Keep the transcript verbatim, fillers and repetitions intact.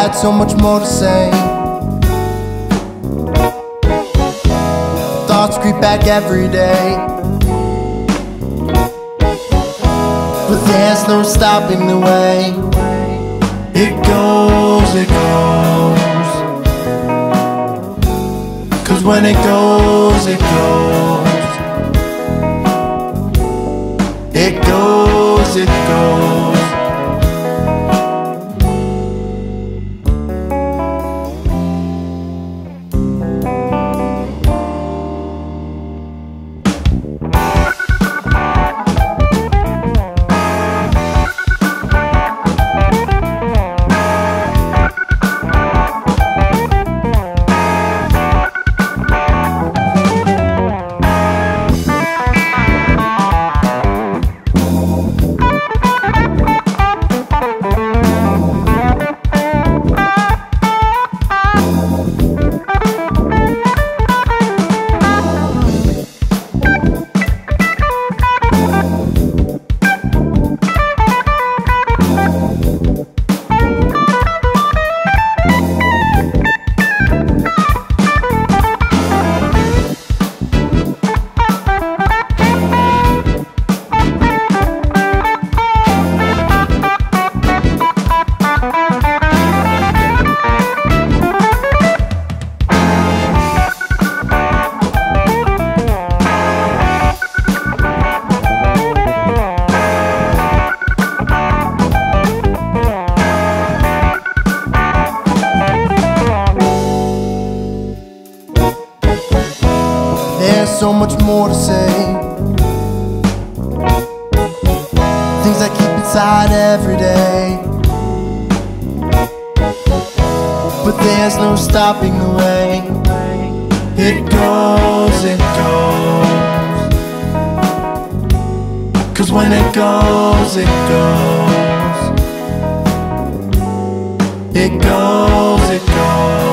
had so much more to say. Thoughts creep back every day, but there's no stopping the way. It goes, it goes, 'cause when it goes, it goes. It goes, it goes. There's so much more to say, things I keep inside every day, but there's no stopping the way. It goes, it goes, 'cause when it goes, it goes. It goes, it goes.